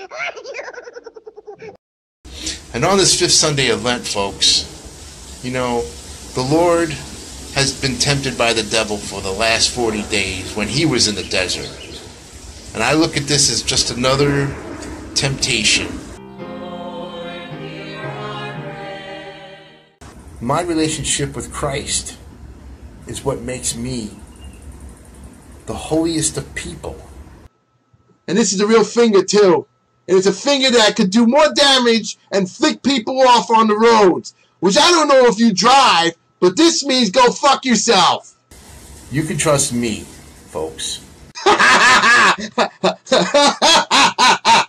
And on this fifth Sunday of Lent, folks, you know, the Lord has been tempted by the devil for the last 40 days when he was in the desert. And I look at this as just another temptation. My relationship with Christ is what makes me the holiest of people. And this is a real finger too. And it's a finger that could do more damage and flick people off on the roads. Which I don't know if you drive, but this means go fuck yourself. You can trust me, folks.